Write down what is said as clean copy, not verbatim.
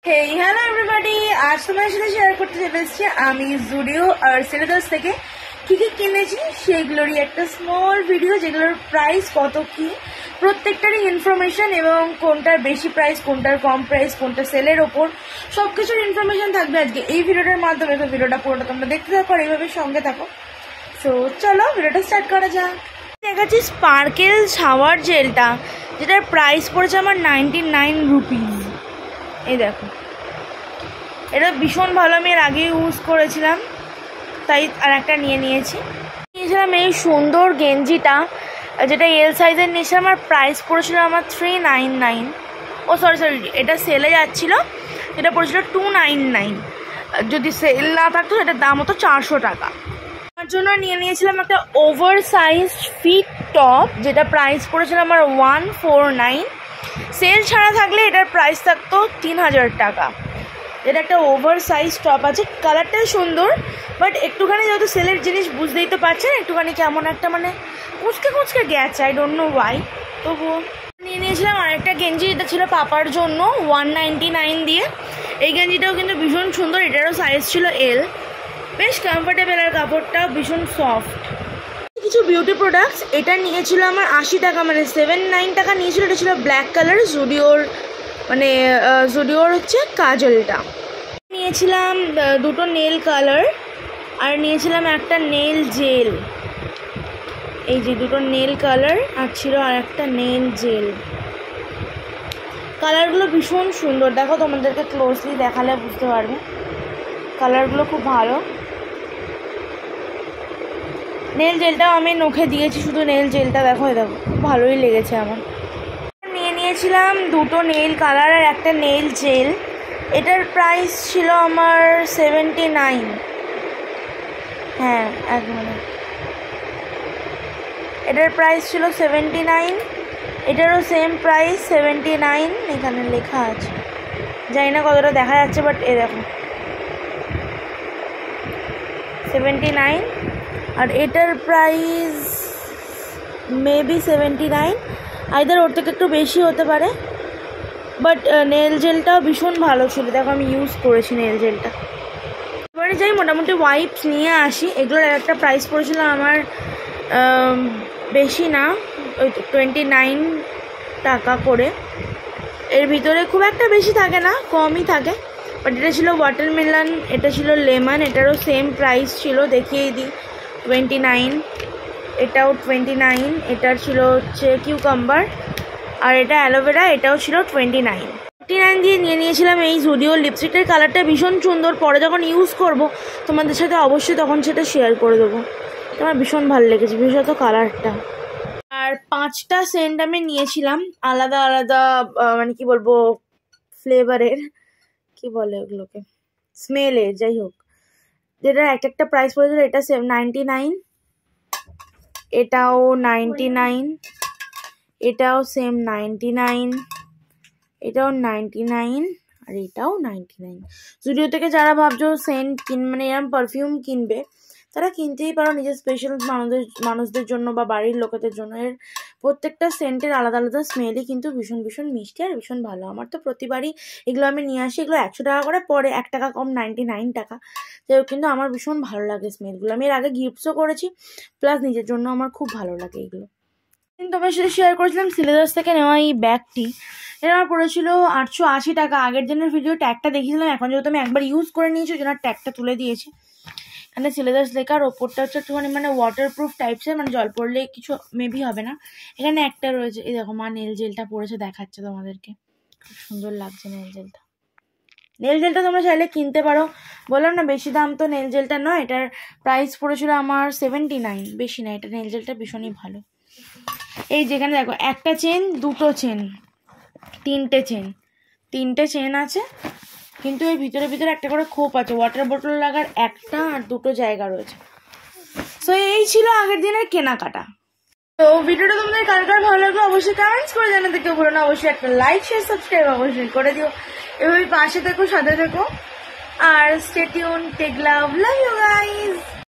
Hey hello everybody, আজ তোমার সাথে শেয়ার করতে চলে এসেছি আমি জুডিও আর সেলেদাস থেকে কি কি কিনেছি সেগুলোরই একটা স্মল ভিডিও, যেগুলোর প্রাইস কত কি প্রত্যেকটারই ইনফরমেশন এবং কোনটার বেশি প্রাইস, কোনটার কম প্রাইস, কোনটা সেলের ওপর সবকিছুর ইনফরমেশন থাকবে আজকে এই ভিডিওটার মাধ্যমে। তো ভিডিওটা পুরোটা তোমরা দেখতে থাকো আর এইভাবে সঙ্গে থাকো। সো চলো ভিডিওটা স্টার্ট করা যাক। দেখাচ্ছি স্পার্কেল শাওয়ার জেলটা, যেটার প্রাইস পড়েছে আমার 99 রুপিস। এই দেখো, এটা ভীষণ ভালো, আমি এর আগে ইউজ করেছিলাম তাই আর একটা নিয়েছিলাম এই সুন্দর গেঞ্জিটা, যেটা এল সাইজের নিয়েছিলাম। আমার প্রাইস পড়েছিল আমার 399। ও সরি, এটা সেলে যাচ্ছিলো, এটা পড়েছিল 299। যদি সেল না থাকতো এটার দাম হতো 400 টাকা। আমার জন্য নিয়েছিলাম একটা ওভার সাইজ ফিট টপ, যেটা প্রাইস পড়েছিল আমার 149। সেল ছাড়া থাকলে এটার প্রাইস থাকতো 3000 টাকা। এটা একটা ওভার সাইজ টপ আছে, কালারটাই সুন্দর, বাট একটুখানি যেহেতু সেলের জিনিস বুঝতেই তো পারছেন, একটুখানি কেমন একটা মানে কুচকে গেছে, আই ডোন্ট নো ওয়াই। তবুও নিয়েছিলাম আরেকটা গেঞ্জি, এটা ছিল পাপার জন্য 199 দিয়ে। এই গেঞ্জিটাও কিন্তু ভীষণ সুন্দর, এটারও সাইজ ছিল এল, বেশ কমফোর্টেবল আর কাপড়টাও ভীষণ সফট। কিছু বিউটি প্রোডাক্টস, এটা নিয়েছিল আমার 80 টাকা, মানে 79 টাকা নিয়েছিল। এটা ছিল ব্ল্যাক কালার, জুডিওর হচ্ছে কাজলটা। নিয়েছিলাম দুটো নেল কালার, আর নিয়েছিলাম একটা নেল জেল। এই যে দুটো নেল কালার আর ছিল আর একটা নেল জেল। কালারগুলো ভীষণ সুন্দর, দেখো তোমাদেরকে ক্লোজলি দেখালে বুঝতে পারবে, কালারগুলো খুব ভালো। নেল জেলটাও আমি নখে দিয়েছি, শুধু নেল জেলটা দেখো খুব ভালোই লেগেছে আমার। নিয়েছিলাম দুটো নেল কালার আর একটা নেল জেল। এটার প্রাইস ছিল আমার 79। হ্যাঁ, এক মিনিট, এটার প্রাইস ছিল 79। এটারও সেম প্রাইস 79, এখানে লেখা আছে, জানি না কতটা দেখা যাচ্ছে, বাট এ দেখো 79। আর এটার প্রাইস মেবি 79, আইদার ওর থেকে একটু বেশি হতে পারে। বাট নেল জেলটাও ভীষণ ভালো ছিল, দেখো আমি ইউজ করেছি নেল জেলটা। এবারে যাই মোটামুটি ওয়াইপস নিয়ে আসি। এগুলোর একটা প্রাইস পড়েছিল আমার বেশি না, ওই 29 টাকা করে। এর ভিতরে খুব একটা বেশি থাকে না, কমই থাকে। বাট এটা ছিল ওয়াটারমেলন, এটা ছিল লেমন, এটারও সেম প্রাইস ছিল, দেখিয়েই দিই, 29। এটাও 29। এটার ছিল হচ্ছে কিউকাম্বার, আর এটা অ্যালোভেরা, এটাও ছিল 29 দিয়ে নিয়েছিলাম এই জুডিও লিপস্টিকটার। কালারটা ভীষণ সুন্দর, পরে যখন ইউজ করব তোমাদের সাথে অবশ্যই তখন সেটা শেয়ার করে দেবো। আমার ভীষণ ভালো লেগেছে, বিশেষত কালারটা। আর 5টা সেন্ট আমি নিয়েছিলাম আলাদা আলাদা, মানে কি বলবো, ফ্লেভারের, কি বলে ওগুলোকে, স্মেলের, যাই হোক। যেটার একটা প্রাইস পড়েছিল, এটা 99, এটাও 99, এটাও সেম 99, এটাও 99, আর এটাও 99। জুডিও থেকে যারা ভাবছো সেন্ট মানে এরকম পারফিউম কিনবে, তারা কিনতেই পারো নিজের স্পেশাল মানুষদের জন্য বা বাড়ির লোকেদের জন্য। এর প্রত্যেকটা সেন্টের আলাদা আলাদা স্মেলই কিন্তু ভীষণ ভীষণ মিষ্টি আর ভীষণ ভালো। আমার তো প্রতিবারই এগুলো আমি নিয়ে আসি, এগুলো 100 টাকা করে পরে, 1 টাকা কম, 99 টাকা। যাই হোক, কিন্তু আমার ভীষণ ভালো লাগে স্মেলগুলো। আমি এর আগে গিফটসও করেছি, প্লাস নিজের জন্য আমার খুব ভালো লাগে এগুলো। কিন্তু তোমার সাথে শেয়ার করেছিলাম সেলেদাস থেকে নেওয়া এই ব্যাগটি, এটা আমার পড়েছিল 880 টাকা। আগের দিনের ভিডিও ট্যাগটা দেখিয়েছিলাম, এখন যেহেতু আমি একবার ইউজ করে নিয়েছি ওই জন্য ট্যাগটা তুলে দিয়েছি। এখানে সেলেদাস লেখার ওপরটা হচ্ছে একটুখানি মানে ওয়াটারপ্রুফ টাইপসের, মানে জল পড়লে কিছু মেবি হবে না। এখানে একটা রয়েছে, এই দেখো মা নেল জেলটা পড়েছে, দেখাচ্ছে তোমাদেরকে, খুব সুন্দর লাগছে নেল জেলটা। নেল জেলটা তোমরা চাইলে কিনতে পারো, বললাম না বেশি দাম তো নেল জেলটা নয়। এটার প্রাইস পড়েছিল আমার 79, বেশি না। এটা নেল জেলটা ভীষণই ভালো। এই যেখানে দেখো, একটা চেন, দুটো চেন, তিনটে চেন আছে, কিন্তু এর ভিতরে একটা করে খোপ আছে, ওয়াটার বোতল লাগার একটা আর দুটো জায়গা রয়েছে। সো এই ছিল আগের দিনের কেনাকাটা। তো ভিডিওটা তোমাদের কার কার ভালো লাগলো অবশ্যই কমেন্টস করে জানাতে কেউ ভুলো না। অবশ্যই একটা লাইক, শেয়ার, সাবস্ক্রাইব অবশ্যই করে দিও। এভাবে পাশে থেকো, সাথে থেকো, আর stay tune, take love, love you guys.